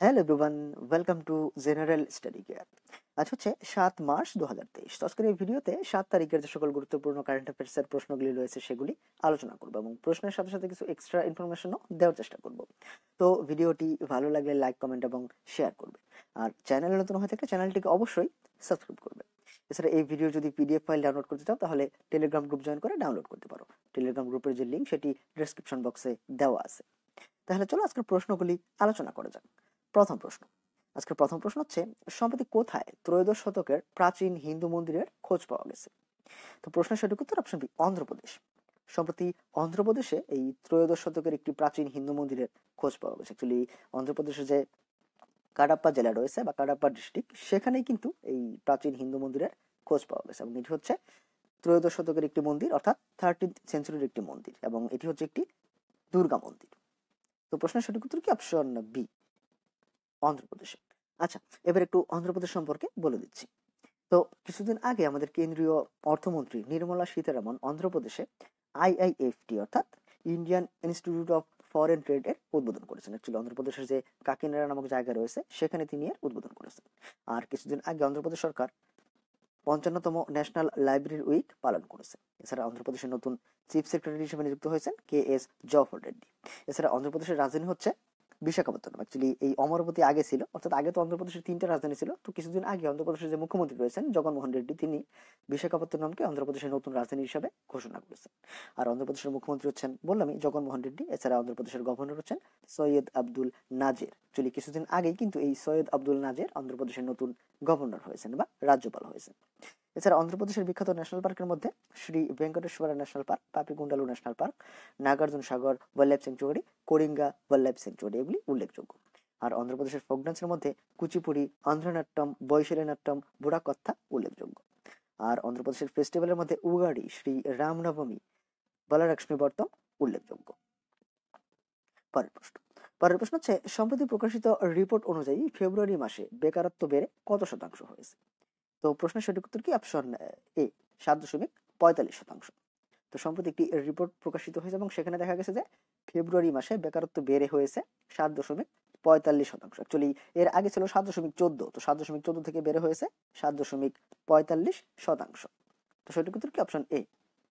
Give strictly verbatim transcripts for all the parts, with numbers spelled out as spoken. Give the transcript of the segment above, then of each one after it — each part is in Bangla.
Hello everyone, welcome to general study care. আজ হচ্ছে সাত মার্চ দু হাজার তেইশ। তো আজকের এই ভিডিওতে সাত তারিখের যে সকল গুরুত্বপূর্ণ কারেন্ট অ্যাফেয়ার্সের প্রশ্নগুলি রয়েছে সেগুলি আলোচনা করবো এবং প্রশ্নের সাথে সাথে কিছু এক্সট্রা ইনফরমেশনও দেওয়ার চেষ্টা করব। তো ভিডিওটি ভালো লাগলে লাইক, কমেন্ট এবং শেয়ার করবে। আর চ্যানেলে নতুন হয়ে থাকলে চ্যানেলটিকে অবশ্যই সাবস্ক্রাইব করবে। এছাড়া এই ভিডিও যদি পিডিএফ ফাইল ডাউনলোড করতে চাও তাহলে টেলিগ্রাম গ্রুপ জয়েন করে ডাউনলোড করতে পারো। টেলিগ্রাম গ্রুপের যে লিঙ্ক সেটি ডেসক্রিপশন বক্সে দেওয়া আছে। তাহলে চলো আজকের প্রশ্নগুলি আলোচনা করা যাক। প্রথম প্রশ্ন আজকের প্রথম প্রশ্ন হচ্ছে, সম্প্রতি কোথায় ত্রয়োদশ শতকের প্রাচীন হিন্দু মন্দিরের খোঁজ পাওয়া গেছে? তো প্রশ্নের সঠিক উত্তর অপশন বি, অন্ধ্রপ্রদেশ। সম্প্রতি অন্ধ্রপ্রদেশে এই ত্রয়োদশ শতকের একটি প্রাচীন হিন্দু মন্দিরের খোঁজ পাওয়া গেছে। অ্যাকচুয়ালি অন্ধ্রপ্রদেশের যে কাডাপ্পা জেলা রয়েছে বা কাডাপ্পা ডিস্ট্রিক্ট, সেখানেই কিন্তু এই প্রাচীন হিন্দু মন্দিরের খোঁজ পাওয়া গেছে এবং এটি হচ্ছে ত্রয়োদশ শতকের একটি মন্দির, অর্থাৎ থার্টিন্থ সেঞ্চুরির একটি মন্দির এবং এটি হচ্ছে একটি দুর্গা মন্দির। তো প্রশ্নের সঠিক উত্তর কি? অপশন বি, অন্ধ্রপ্রদেশে। আচ্ছা, এবার একটু অন্ধ্রপ্রদেশ সম্পর্কে বলে দিচ্ছি। তো কিছুদিন আগে আমাদের কেন্দ্রীয় অর্থমন্ত্রী নির্মলা সীতারামন অন্ধ্রপ্রদেশে আইআইএফটি অর্থাৎ Indian Institute of Foreign Trade এর উদ্বোধন করেছেন। অ্যাকচুয়ালি অন্ধ্রপ্রদেশের যে কাকিনাড়া নামক জায়গা রয়েছে সেখানে তিনি এর উদ্বোধন করেছেন। আর কিছুদিন আগে অন্ধ্রপ্রদেশ সরকার পঞ্চান্নতম ন্যাশনাল লাইব্রেরি উইক পালন করেছে। এছাড়া অন্ধ্রপ্রদেশের নতুন চিফ সেক্রেটারি হিসেবে নিযুক্ত হয়েছেন কে এস জওহর রেড্ডি। এছাড়া অন্ধ্রপ্রদেশের রাজধানী হচ্ছে বিশাখাপত্তনম। অ্যাকচুয়ালি এই অমরাবতী আগে ছিল, অর্থাৎ আগে তো অন্ধ্রপ্রদেশের তিনটা রাজধানী ছিল। তো কিছুদিন আগে অন্ধ্রপ্রদেশের যে মুখ্যমন্ত্রী রয়েছেন জগনমোহন রেড্ডি, তিনি বিশাখাপত্তনমকে অন্ধ্রপ্রদেশের নতুন রাজধানী হিসেবে ঘোষণা করেছেন। আর অন্ধ্রপ্রদেশের মুখ্যমন্ত্রী হচ্ছেন, বললামই, জগনমোহন রেড্ডি। এছাড়া অন্ধ্রপ্রদেশের গভর্নর হচ্ছেন সৈয়দ আব্দুল নাজের। অ্যাকচুয়ালি কিছুদিন আগেই কিন্তু এই সৈয়দ আব্দুল নাজের অন্ধ্রপ্রদেশের নতুন গভর্নর হয়েছেন বা রাজ্যপাল হয়েছেন। এছাড়া অন্ধ্রপ্রদেশের বিখ্যাত ন্যাশনাল পার্কের মধ্যে Shri Venkateswara national park, Papikondalu national park, Nagarjuna Sagar wildlife sanctuary, Coringa wildlife sanctuary এগুলি উল্লেখযোগ্য। আর অন্ধ্রপ্রদেশের ফোক ডান্সের মধ্যে কুচিপুড়ি, আন্ধ্রনাট্যম, বৈশালী নাট্যম, বুড়াকত্থা উল্লেখযোগ্য। আর অন্ধ্রপ্রদেশের ফেস্টিভ্যালের মধ্যে উগাড়ি, শ্রী রামনবমী, বলালক্ষ্মী ব্রতম উল্লেখযোগ্য। পরের প্রশ্ন পরের প্রশ্ন হচ্ছে, সম্প্রতি প্রকাশিত রিপোর্ট অনুযায়ী ফেব্রুয়ারি মাসে বেকারত্ব বেড়ে কত শতাংশ হয়েছে? তো প্রশ্নের সঠিক উত্তর কি? অপশন এ, সাত দশমিক পঁয়তাল্লিশ শতাংশ। তো সম্প্রতি একটি রিপোর্ট প্রকাশিত হয়েছে এবং সেখানে দেখা গেছে যে ফেব্রুয়ারি মাসে বেকারত্ব বেড়ে হয়েছে সাত দশমিক পঁয়তাল্লিশ শতাংশ। অ্যাকচুয়ালি এর আগে ছিল সাত দশমিক চোদ্দ, তো সাত দশমিক চোদ্দ থেকে বেড়ে হয়েছে সাত দশমিক পঁয়তাল্লিশ শতাংশ। তো সঠিক উত্তর কি? Option A.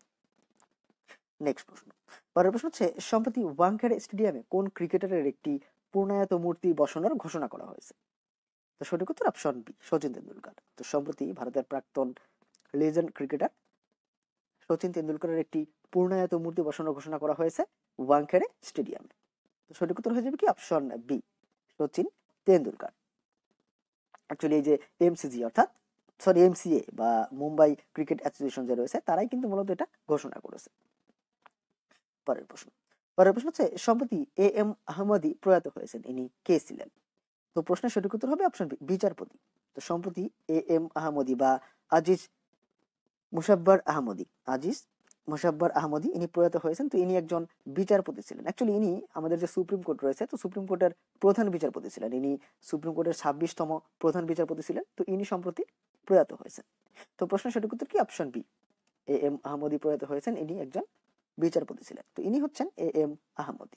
নেক্সট প্রশ্ন পরের প্রশ্ন হচ্ছে, সম্প্রতি ওয়াংখেড়ে স্টেডিয়ামে কোন ক্রিকেটারের একটি পূর্ণায়ত মূর্তি বসানোর ঘোষণা করা হয়েছে? তো সঠিক উত্তর অপশন বি, সচিন তেন্ডুলকর। তো সম্প্রতি ভারতের প্রাক্তন লেজেন্ড ক্রিকেটার সচিন তেন্ডুলকরের একটি পূর্ণায়ত মূর্তি বসানোর ঘোষণা করা হয়েছে ওয়াংখেড়ে স্টেডিয়ামে। তো সঠিক উত্তর হয়ে যাবে কি? Option B, Sachin Tendulkar. Actually এই যে এমসিজি অর্থাৎ সরি এমসিএ বা মুম্বাই ক্রিকেট অ্যাসোসিয়েশন যে রয়েছে তারাই কিন্তু মূলত এটা ঘোষণা করেছে। পরের প্রশ্ন পরের প্রশ্ন হচ্ছে, সম্প্রতি এ এম আহমদি প্রয়াত হয়েছেন, ইনি কে ছিলেন? তো প্রশ্নের সঠিক উত্তর হবে অপশন বি, বিচারপতি। তো সম্প্রতি এ এম আহমদি বা আজিজ মুসাব্বার আহমদি আজিজ মুসাব্বার আহমদি ইনি প্রয়াত হয়েছেন। তো ইনি একজন বিচারপতি ছিলেন। অ্যাকচুয়ালি ইনি আমাদের যে সুপ্রিম কোর্ট রয়েছে, তো সুপ্রিম কোর্টের প্রধান বিচারপতি ছিলেন। ইনি সুপ্রিম কোর্টের ছাব্বিশতম প্রধান বিচারপতি ছিলেন। তো ইনি সম্প্রতি প্রয়াত হয়েছেন। তো প্রশ্নের সঠিক উত্তর কি? Option B, A M Ahmadi প্রয়াত হয়েছেন, ইনি একজন বিচারপতি ছিলেন। তো ইনি হচ্ছেন এ এম আহমদি।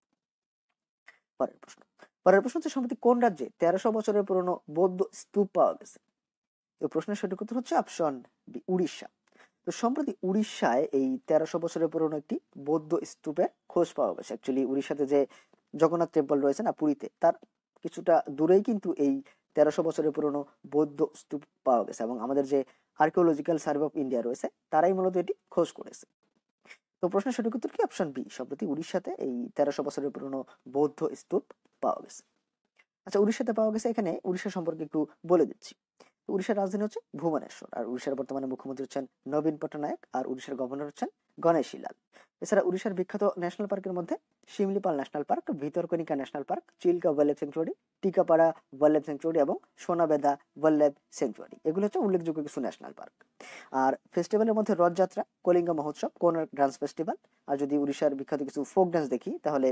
পরের প্রশ্ন পরের প্রশ্ন হচ্ছে, সম্প্রতি কোন রাজ্যে তেরোশো বছরের পুরনো বৌদ্ধ স্তূপ পাওয়া গেছে? তো প্রশ্নের সঠিক উত্তর হচ্ছে অপশন বি, উড়িষ্যা। তো সম্প্রতি উড়িষ্যায় এই তেরোশো বছরের পুরনো একটি বৌদ্ধ স্তূপের খোঁজ পাওয়া গেছে। অ্যাকচুয়ালি উড়িষ্যাতে যে জগন্নাথ টেম্পল রয়েছে না পুরীতে, তার কিছুটা দূরেই কিন্তু এই তেরোশো বছরের পুরনো বৌদ্ধ স্তূপ পাওয়া গেছে এবং আমাদের যে আর্কিওলজিক্যাল সার্ভে অফ ইন্ডিয়া রয়েছে তারাই মূলত এটি খোঁজ করেছে। তো প্রশ্নের সঠিক উত্তর কি? অপশন বি, সম্প্রতি উড়িষ্যাতে এই তেরোশো বছরের পুরনো বৌদ্ধ স্তূপ পাওয়া গেছে। আচ্ছা, উড়িষ্যাতে পাওয়া গেছে, এখানে উড়িষ্যা সম্পর্কে একটু বলে দিচ্ছি। উড়িষ্যার রাজধানী হচ্ছে ভুবনেশ্বর। আর উড়িষ্যার বর্তমানে মুখ্যমন্ত্রী হচ্ছেন নবীন পট্টনায়ক আর উড়িষ্যার গভর্নর হচ্ছেন গণেশী লাল। এছাড়া উড়িষ্যার বিখ্যাত ন্যাশনাল পার্কের মধ্যে Similipal national park, Bhitarkanika national park, Chilika wildlife sanctuary, Tikarpada wildlife sanctuary এবং সোনাবেদা ওয়াইল্ড লাইফ স্যাংচুয়ারি এগুলো হচ্ছে উল্লেখযোগ্য কিছু ন্যাশনাল পার্ক। আর ফেস্টিভ্যালের মধ্যে রথযাত্রা, কলিঙ্গা মহোৎসব, কোনার্ক ডান্স ফেস্টিভ্যাল। আর যদি উড়িষ্যার বিখ্যাত কিছু ফোক ডান্স দেখি তাহলে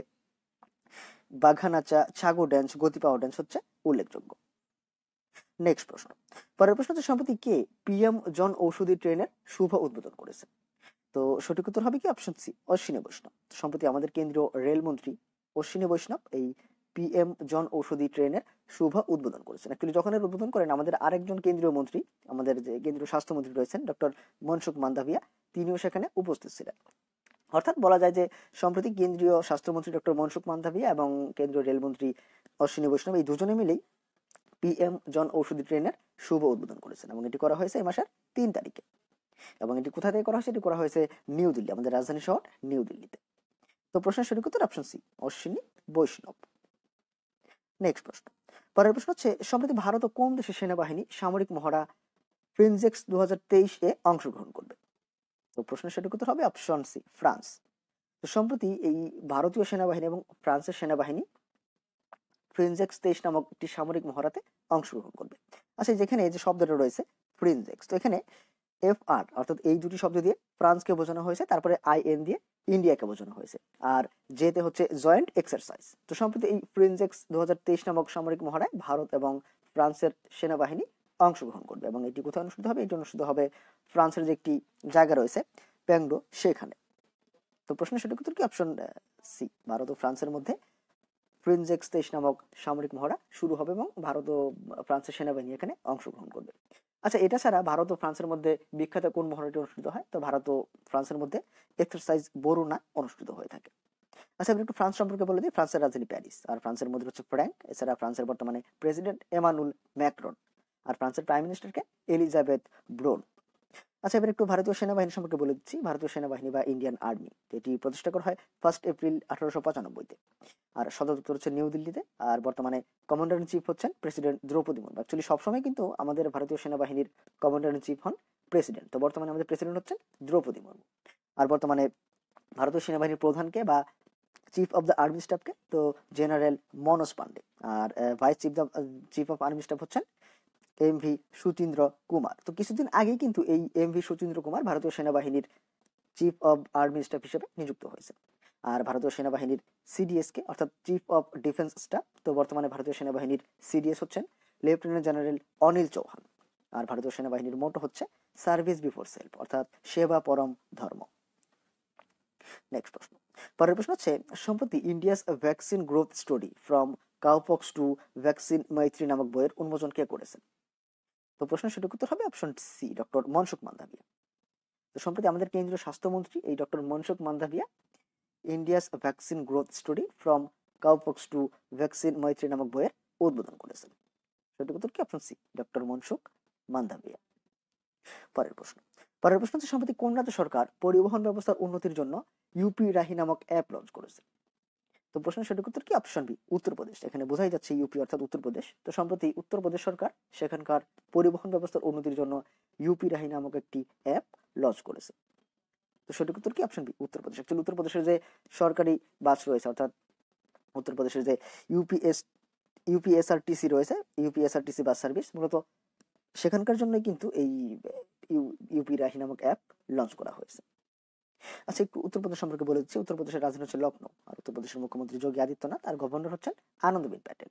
বাঘা নাচা, ছাগো ড্যান্স, গতি পাওয়া ড্যান্স হচ্ছে উল্লেখযোগ্য। নেক্সট প্রশ্ন পরের প্রশ্ন হচ্ছে, সম্প্রতি কে পিএম জন ঔষধি ট্রেনের শুভ উদ্বোধন করেছে? তো সঠিক উত্তর হবে কি? অপশন সি, অশ্বিনী বৈষ্ণব। সম্প্রতি আমাদের কেন্দ্রীয় রেলমন্ত্রী অশ্বিনী বৈষ্ণব এই পিএম জন ঔষধি ট্রেনের শুভ উদ্বোধন করেছেন। অ্যাকচুয়ালি যখন এর উদ্বোধন করেন আমাদের আরেকজন কেন্দ্রীয় মন্ত্রী, আমাদের যে কেন্দ্রীয় স্বাস্থ্যমন্ত্রী রয়েছেন ডক্টর মনসুখ মান্দাভিয়া, তিনিও সেখানে উপস্থিত ছিলেন। অর্থাৎ বলা যায় যে সম্প্রতি কেন্দ্রীয় স্বাস্থ্যমন্ত্রী ডক্টর মনসুখ মান্দাভিয়া এবং কেন্দ্রীয় রেলমন্ত্রী অশ্বিনী বৈষ্ণব এই দুজনে মিলেই পিএম জন ঔষধি ট্রেনের শুভ উদ্বোধন করেছেন এবং এটি করা হয়েছে এই মাসের তিন তারিখে। এবং এটি কোথা থেকে করা হয়েছে? এটি করা হয়েছে নিউ দিল্লি, আমাদের রাজধানী শহর নিউ দিল্লিতে। তো প্রশ্নের সঠিক উত্তর অপশন সি, অশ্বিনী বৈষ্ণব। নেক্সট প্রশ্ন, পরের প্রশ্ন হচ্ছে সম্প্রতি ভারত ও কোন দেশের সেনাবাহিনী সামরিক মহড়া ফ্রিনজেক্স দু হাজার তেইশ এ অংশগ্রহণ করবে? তো প্রশ্নের সঠিক উত্তর হবে অপশন সি, ফ্রান্স। তো সম্প্রতি এই ভারতীয় সেনাবাহিনী এবং ফ্রান্সের সেনাবাহিনী ফ্রিনজেক্স তেইশ নামক একটি সামরিক মহড়াতে অংশগ্রহণ করবে। আচ্ছা, যেখানে যে শব্দটা রয়েছে ফ্রিনজেক্স, তো এখানে এফ আর অর্থাৎ এই দুটি শব্দ দিয়ে ফ্রান্সকে বোঝানো হয়েছে, তারপরে আই এন দিয়ে ইন্ডিয়াকে বোঝানো হয়েছে, আর যেতে হচ্ছে জয়েন্ট এক্সারসাইজ। তো সম্প্রতি এই ফ্রিনজেক্স দু হাজার তেইশ নামক সামরিক মহড়ায় ভারত এবং ফ্রান্সের সেনাবাহিনী অংশগ্রহণ করবে এবং এটি কোথায় অনুষ্ঠিত হবে? এটি অনুষ্ঠিত হবে ফ্রান্সের যে একটি জায়গা রয়েছে প্যাংডো, সেখানে। তো প্রশ্নের সঠিক উত্তর কি? অপশন সি, ভারত ও ফ্রান্সের মধ্যে ফ্রিনজেক্স তেইশ নামক সামরিক মহড়া শুরু হবে এবং ভারত ও ফ্রান্সের সেনাবাহিনী এখানে অংশগ্রহণ করবে। আচ্ছা, এটা ছাড়া ভারত ও ফ্রান্সের মধ্যে বিখ্যাত কোন মহড়াটি অনুষ্ঠিত হয়? তো ভারত ও ফ্রান্সের মধ্যে এক্সারসাইজ বরুণা অনুষ্ঠিত হয়ে থাকে। আচ্ছা, আমি একটু ফ্রান্স সম্পর্কে বলে দিই। ফ্রান্সের রাজধানী প্যারিস, আর ফ্রান্সের মধ্যে হচ্ছে ফ্র্যাঙ্ক। এছাড়া ফ্রান্সের বর্তমানে প্রেসিডেন্ট এমানুল ম্যাক্রন, আর ফ্রান্সের প্রাইম মিনিস্টারকে এলিজাবেথ ব্রোন। আচ্ছা, এবার একটু ভারতীয় সেনাবাহিনী সম্পর্কে বলে দিচ্ছি। ভারতীয় সেনাবাহিনী বা ইন্ডিয়ান আর্মি, এটি প্রতিষ্ঠা করা হয় ফার্স্ট এপ্রিল আঠারোশো পঁচানব্বইতে, আর সদর দপ্তর হচ্ছে নিউ দিল্লিতে, আর বর্তমানে কমান্ডার ইন চিফ হচ্ছেন প্রেসিডেন্ট দ্রৌপদী মুর্মু। অ্যাকচুয়ালি সবসময় কিন্তু আমাদের ভারতীয় সেনাবাহিনীর কমান্ডার ইন চিফ হন প্রেসিডেন্ট, তো বর্তমানে আমাদের প্রেসিডেন্ট হচ্ছেন দ্রৌপদী মুর্মু। আর বর্তমানে ভারতীয় সেনাবাহিনীর প্রধানকে বা চিফ অফ দ্য আর্মি স্টাফকে তো জেনারেল মনোজ পান্ডে, আর vice chief the chief of army staff হচ্ছেন এম ভি সুচিন্দ্র কুমার। তো কিছুদিন আগেই কিন্তু এই এম ভি সুচিন্দ্র কুমার ভারতীয় সেনাবাহিনীর চিফ অফ আর্মি স্টাফ হিসেবে নিযুক্ত হয়েছে। আর ভারতীয় সেনাবাহিনীর সিডিএস কে অর্থাৎ চিফ অফ ডিফেন্স স্টাফ, তো বর্তমানে ভারতীয় সেনাবাহিনীর সিডিএস হচ্ছেন লেফটেন্যান্ট জেনারেল অনিল চৌহান। আর ভারতীয় সেনাবাহিনীর মোটো হচ্ছে সার্ভিস বিফোর সেলফ, অর্থাৎ সেবা পরম ধর্ম। নেক্সট প্রশ্ন, পরের প্রশ্ন হচ্ছে সম্প্রতি India's vaccine growth story from cowpox to vaccine Maitri নামক বইয়ের উন্মোচন কে করেছেন? তো প্রশ্নের সঠিক উত্তর হবে option C, doctor Mansukh Mandaviya. তো সম্প্রতি আমাদের কেন্দ্রীয় স্বাস্থ্যমন্ত্রী এই doctor Mansukh Mandaviya India's vaccine growth story from cowpox to vaccine Maitri নামক বইয়ের উদ্বোধন করেছেন। সঠিক উত্তর কি? Option C, doctor Mansukh Mandaviya. পরের প্রশ্ন, পরের প্রশ্ন হচ্ছে সম্প্রতি কোন রাজ্য সরকার পরিবহন ব্যবস্থার উন্নতির জন্য ইউপি রাহি নামক অ্যাপ লঞ্চ করেছে? তো প্রশ্নের সঠিক উত্তর কি? Option B, Uttar Pradesh. এখানে বোঝাই যাচ্ছে ইউপি অর্থাৎ উত্তরপ্রদেশ। তো সম্প্রতি উত্তরপ্রদেশ সরকার সেখানকার পরিবহন ব্যবস্থার উন্নতির জন্য ইউপি রাহি নামক একটি অ্যাপ লঞ্চ করেছে। তো সঠিক উত্তর কি? Option B, Uttar Pradesh. অ্যাকচুয়ালি উত্তরপ্রদেশের যে সরকারি বাস রয়েছে অর্থাৎ উত্তরপ্রদেশের যে ইউপিএস ইউপিএসআরটিসি রয়েছে, ইউপিএসআরটিসি বাস সার্ভিস, মূলত সেখানকার জন্যই কিন্তু এই ইউপি রাহি নামক অ্যাপ লঞ্চ করা হয়েছে। আচ্ছা, একটু উত্তরপ্রদেশ সম্পর্কে বলে দিচ্ছি। উত্তরপ্রদেশের রাজধানী হচ্ছে লখনৌ, আর উত্তরপ্রদেশের মুখ্যমন্ত্রী যোগী আদিত্যনাথ, আর গভর্নর হচ্ছেন আনন্দবেন প্যাটেল।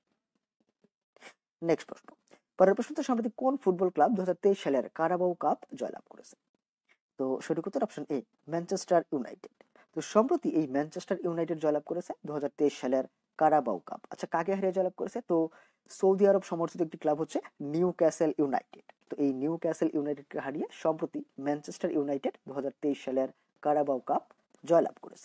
নেক্সট প্রশ্ন, পরের প্রশ্ন হচ্ছে সম্প্রতি কোন ফুটবল ক্লাব দু হাজার তেইশ সালের কারাবাও কাপ জয়লাভ করেছে? তো সঠিক উত্তর অপশন এ, ম্যানচেস্টার ইউনাইটেড। তো সম্প্রতি এই ম্যানচেস্টার ইউনাইটেড জয়লাভ করেছে দু হাজার তেইশ সালের কারাবাও কাপ। আচ্ছা, কাকে হারিয়ে জয়লাভ করেছে? তো সৌদি আরব সমর্থিত একটি ক্লাব হচ্ছে নিউ ক্যাসেল ইউনাইটেড। তো এই নিউ ক্যাসেল ইউনাইটেডকে হারিয়ে সম্প্রতি ম্যানচেস্টার ইউনাইটেড দু হাজার তেইশ সালের কারাবাও কাপ জয়লাভ করেছে।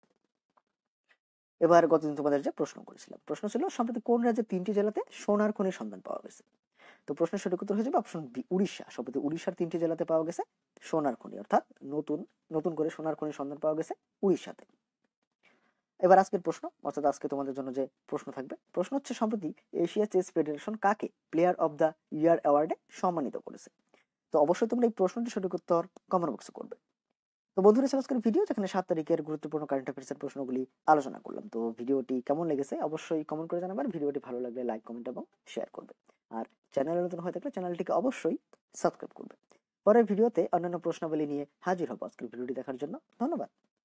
এবার গতদিন তোমাদের যে প্রশ্ন করেছিলাম, প্রশ্ন ছিল সম্প্রতি কোন রাজ্যের তিনটি জেলাতে সোনার খনির সন্ধান পাওয়া গেছে? তো প্রশ্নের সঠিক উত্তর হয়ে যাবে অপশন বি, উড়িষ্যা। সম্প্রতি উড়িষ্যার তিনটি জেলাতে পাওয়া গেছে সোনার খনি, অর্থাৎ নতুন নতুন করে সোনার খনির সন্ধান পাওয়া গেছে উড়িষ্যাতে। এবার আজকের প্রশ্ন, অর্থাৎ আজকে তোমাদের জন্য যে প্রশ্ন থাকবে, প্রশ্ন হচ্ছে সম্প্রতি এশিয়া চেস ফেডারেশন কাকে প্লেয়ার অফ দ্য ইয়ার অ্যাওয়ার্ডে সম্মানিত করেছে? তো অবশ্যই তোমরা এই প্রশ্নটি সঠিক উত্তর কমেন্ট বক্সে করবে। তো বন্ধুরা, আজকের ভিডিও যেখানে সাত তারিখের গুরুত্বপূর্ণ কারেন্ট অ্যাফেয়ার্সের প্রশ্নগুলি আলোচনা করলাম। তো ভিডিওটি কেমন লেগেছে অবশ্যই কমেন্ট করে জানাবেন। ভিডিওটি ভালো লাগলে লাইক, কমেন্ট এবং শেয়ার করবে। আর চ্যানেলে নতুন হয়ে থাকলে চ্যানেলটিকে অবশ্যই সাবস্ক্রাইব করবে। পরের ভিডিওতে অন্যান্য প্রশ্নাবলী নিয়ে হাজির হব। আজকের ভিডিওটি দেখার জন্য ধন্যবাদ।